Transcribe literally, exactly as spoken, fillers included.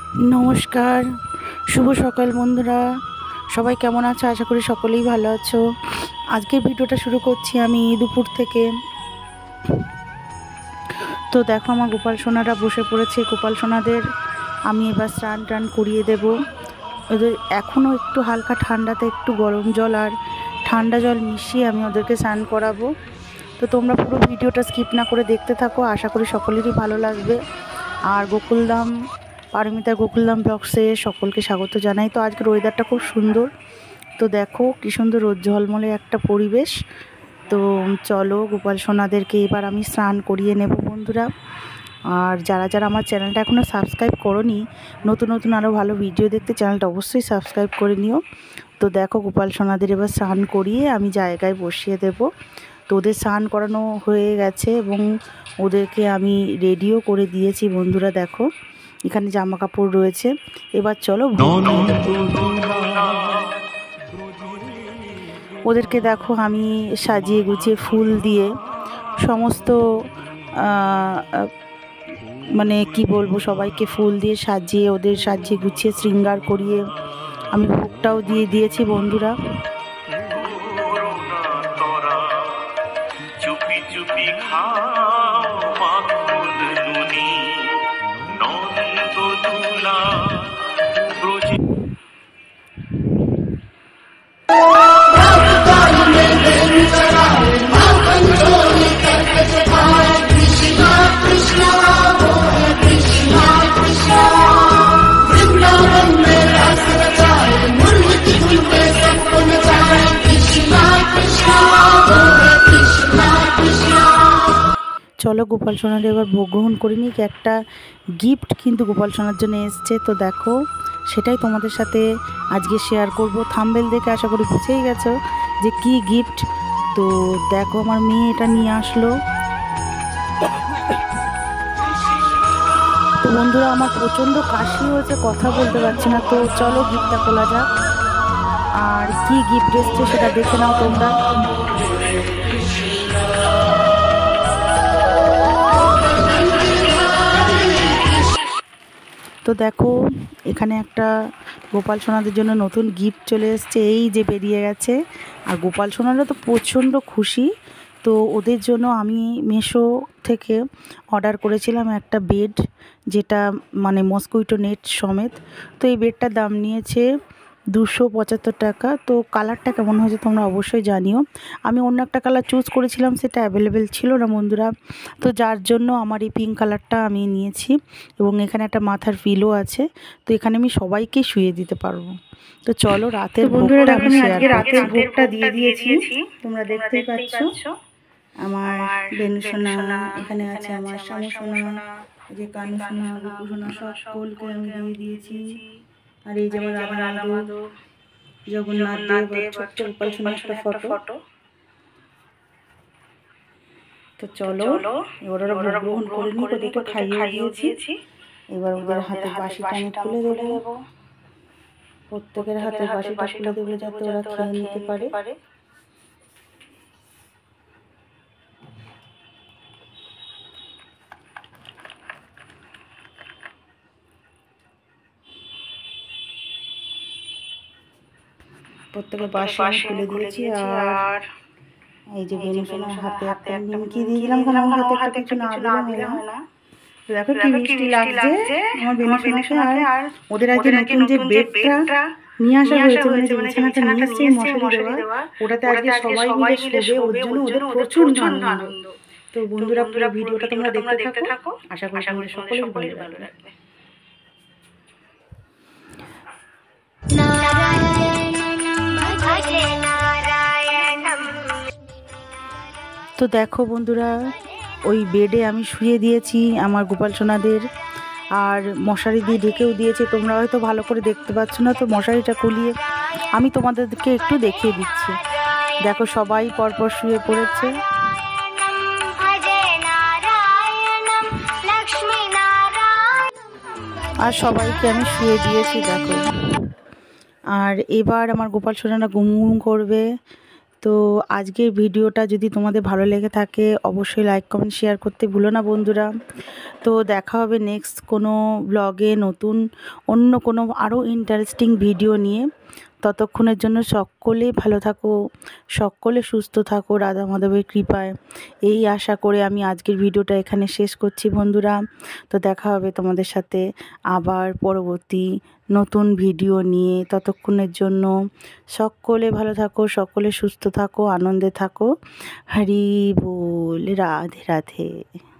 নমস্কার, শুভ সকাল বন্ধুরা। সবাই কেমন আছো? আশা করি সকলেই ভালো আছো। আজকের ভিডিওটা শুরু করছি আমি দুপুর থেকে। তো দেখো আমার গোপাল সোনারা বসে পড়েছে। গোপাল সোনাদের আমি এবার স্নান টান করিয়ে দেব। ওদের এখনও একটু হালকা ঠান্ডাতে একটু গরম জল আর ঠান্ডা জল মিশিয়ে আমি ওদেরকে স্নান করাবো। তো তোমরা পুরো ভিডিওটা স্কিপ না করে দেখতে থাকো, আশা করি সকলেরই ভালো লাগবে। আর গোকুলধাম পারমিতা গোকুলধাম ব্লগসে সকলকে স্বাগত জানাই। তো আজকের ওয়েদারটা খুব সুন্দর। তো দেখো কী সুন্দর রোদ ঝলমলে একটা পরিবেশ। তো চলো গোপাল সোনাদেরকে এবার আমি স্নান করিয়ে নেব বন্ধুরা। আর যারা যারা আমার চ্যানেলটা এখনও সাবস্ক্রাইব করোনি, নতুন নতুন আরও ভালো ভিডিও দেখতে চ্যানেলটা অবশ্যই সাবস্ক্রাইব করে নিও। তো দেখো গোপাল সোনাদের এবার স্নান করিয়ে আমি জায়গায় বসিয়ে দেব। তো ওদের স্নান করানো হয়ে গেছে এবং ওদেরকে আমি রেডিও করে দিয়েছি বন্ধুরা। দেখো এখানে জামা কাপড় রয়েছে। এবার চলো ওদেরকে দেখো আমি সাজিয়ে গুছিয়ে ফুল দিয়ে সমস্ত মানে কি বলবো, সবাইকে ফুল দিয়ে সাজিয়ে ওদের সাজিয়ে গুছিয়ে শৃঙ্গার করিয়ে আমি ভোগটাও দিয়ে দিয়েছি বন্ধুরা। চলো গোপাল সোনার এবার ভোগ গ্রহণ করে নিই। একটা গিফট কিন্তু গোপাল সোনার জন্য এসছে। তো দেখো সেটাই তোমাদের সাথে আজকে শেয়ার করব। থাম্বনেল দেখে আশা করি বুঝেই গেছো যে কি গিফট। তো দেখো আমার মেয়ে এটা নিয়ে আসলো। তো বন্ধুরা আমার প্রচণ্ড কাশি হয়েছে, কথা বলতে পারছি না। তো চলো গিফটটা খোলা যাক। আর কি গিফট এসছে সেটা দেখে নাও তোমরা। তো দেখো এখানে একটা গোপাল সোনাদের জন্য নতুন গিফট চলে এসছে, এই যে বেরিয়ে গেছে। আর গোপাল সোনারা তো প্রচণ্ড খুশি। তো ওদের জন্য আমি মিশো থেকে অর্ডার করেছিলাম একটা বেড, যেটা মানে মসকুইটো নেট সমেত। তো এই বেডটার দাম নিয়েছে দুশো পঁচাত্তর টাকা। তো কালারটা কেমন হয়েছে তোমরা অবশ্যই জানিও। আমি অন্য একটা কালার চুজ করেছিলাম, সেটা অ্যাভেলেবেল ছিল না বন্ধুরা। তো যার জন্য আমার এই পিঙ্ক কালারটা আমি নিয়েছি। এবং এখানে একটা মাথার পিলো আছে। তো এখানে আমি সবাইকে শুয়ে দিতে পারবো। তো চলো রাতের বন্ধুরা ভোগটা দেখো আমি আমি আজকে রাতের ভোগটা দিয়ে দিয়েছি। তোমরা দেখতেই পাচ্ছ আমার বেনু সোনা, এখানে আছে আমার শামু সোনা, এই যে কানু সোনা, গুপু সোনা, সকলকে আমি দিয়ে দিয়েছি। আর এই যে আমার রাধা মাধব, জগন্নাথ দেব আর ছোট্ট গোপাল সোনার একটা ফটো। তো চলো এবার ওরা ভোগ গ্রহণ করে নিই। ওদেরকে খাইয়ে দিয়েছি। এবার ওদের হাতে বাসিটা আমি খুলে দেবো। প্রত্যেকের হাতে বাসিটা খুলে দেবো যাতে ওরা খেয়ে নিতে পারে। প্রত্যেকের বাসি আমি খুলে দিয়েছি। আর এই যে বেনু সোনার হাতে একটা নিমকি দিয়ে দিলাম, কারণ আমার হাতে একটা কিছু না দিলে হয় না। দেখো কি মিষ্টি লাগছে আমার বেনু সোনাকে। আর ওদের আজকে নতুন যে বেডটা নিয়ে আসা হয়েছে, মানে যে বিছানাটা নিয়ে এসছে মশারি দেওয়া, ওটাতে আজকে সবাই মিলে শোবে। ওর জন্য ওদের প্রচণ্ড আনন্দ। তো বন্ধুরা পুরো ভিডিওটা তোমরা দেখতে থাকো, আশা করি তোমাদের সকলেরই ভালো লাগবে। তো দেখো বন্ধুরা ওই বেডে আমি শুয়ে দিয়েছি আমার গোপাল সোনাদের। আর মশারি দিয়ে ঢেকেও দিয়েছে। তোমরা হয়তো ভালো করে দেখতে পাচ্ছ না, তো মশারিটা খুলিয়ে আমি তোমাদেরকে একটু দেখিয়ে দিচ্ছি। দেখো সবাই পরপর শুয়ে পড়েছে। আর সবাইকে আমি শুয়ে দিয়েছি দেখো। আর এবার আমার গোপাল সোনারা ঘুম ঘুম করবে। তো আজকের ভিডিওটা যদি তোমাদের ভালো লেগে থাকে অবশ্যই লাইক কমেন্ট শেয়ার করতে ভুলো না বন্ধুরা। তো দেখা হবে নেক্সট কোনো ব্লগে নতুন অন্য কোনো আরও ইন্টারেস্টিং ভিডিও নিয়ে। ততক্ষণের জন্য সকলেই ভালো থাকো, সকলে সুস্থ থাকো রাধা মাধবের কৃপায়, এই আশা করে আমি আজকের ভিডিওটা এখানে শেষ করছি বন্ধুরা। তো দেখা হবে তোমাদের সাথে আবার পরবর্তী নতুন ভিডিও নিয়ে। ততক্ষণের জন্য সকলে ভালো থাকো, সকলে সুস্থ থাকো, আনন্দে থাকো। হরি বল, রাধে রাধে।